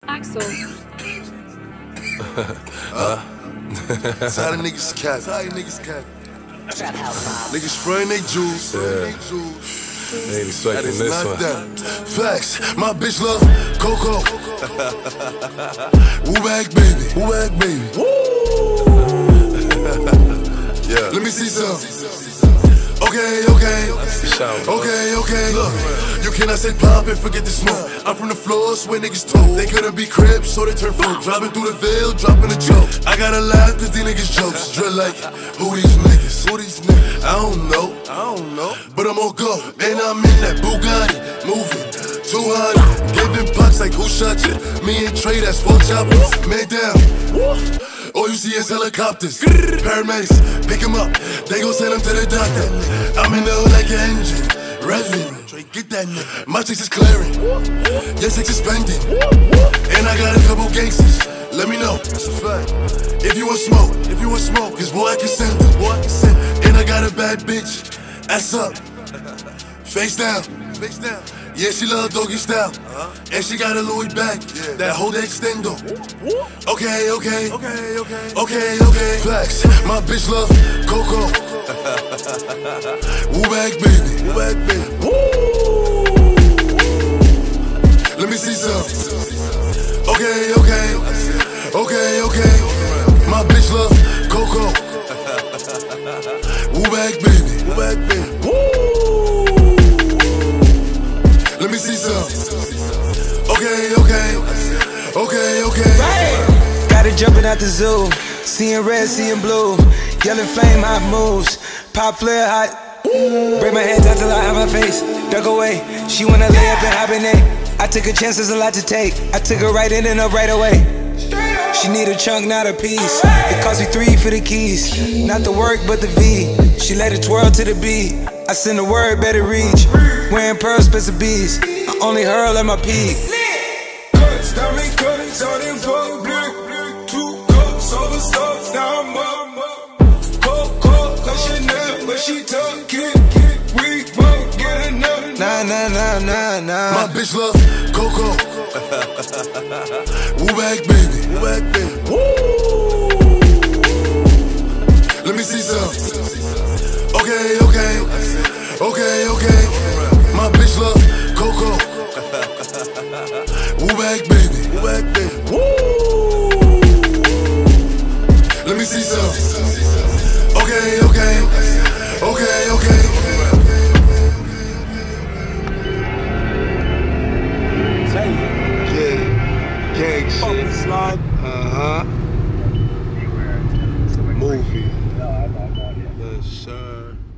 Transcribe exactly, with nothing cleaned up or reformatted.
Axel. uh, That's how the niggas cap. That's how the niggas cap. Niggas spraying they juice. Yeah. They ain't expecting this one. That. Facts. My bitch love Coco. Woo bag baby. Woo bag baby. Woo. Yeah. Let me see some. Okay, okay. Okay, okay. Look, you cannot say pop and forget the smoke. I'm from the floors where niggas told they couldn't be cribs, so they turn folk. Driving through the veil, dropping a joke. I gotta laugh cause these niggas jokes. Drill like, who these niggas? Who these niggas? I don't know. I don't know. But I'm on go. And I'm in that Bugatti, moving two hundred. Giving pucks like who shot you? Me and Trey, that's four choppers. Man down. All you see is helicopters, paramedics, pick him up, they gon' send him to the doctor. I'm in the hood like an engine, revving, get that nigga. My chicks is clearing, your chicks is spending, and I got a couple gangsters, let me know, that's a fact. If you want smoke, if you want smoke, cause boy I can send them, boy I can send them. And I got a bad bitch, ass up, face down, face down. Yeah, she love doggy style, uh-huh. And she got a Louis bag, yeah. That hold extendo. Okay, okay, okay, okay, okay, okay. Flex, my bitch love Coco. Woo bag baby, woo bag baby. Woo. Let me see some. Okay, okay, okay, okay. My bitch love Coco. Woo bag baby, woo bag baby. Woo. Let me see some. Okay, okay, okay, okay. Right. Got it jumping out the zoo, seeing red, seeing blue, yelling flame, hot moves, pop flare hot. Break my head down till I have my face. Duck away, she wanna lay up and hibernate. I took a chance, there's a lot to take. I took her right in and up right away. She need a chunk, not a piece. It cost me three for the keys. Not the work, but the V. She let it twirl to the beat. I send a word, better reach. Wearing pearls, spencer bees. I only hurl at my peak. Cuts, diamond cuts, out in public. Two cups, over stuff, now I'm up. Coke, coke, cause Chanel, but she tuck it. We won't get enough. Nah, nah, nah, nah, nah. My bitch love Coco. Woo bag baby, woo bag baby. Woo. Let me see some. Okay, okay, okay, okay. My bitch love Coco. Woo bag baby, woo bag baby. Woo. Let me see some. Okay, okay, okay, okay. Yeah, gang shit. Slide. Uh huh. Movie. Yes, sir.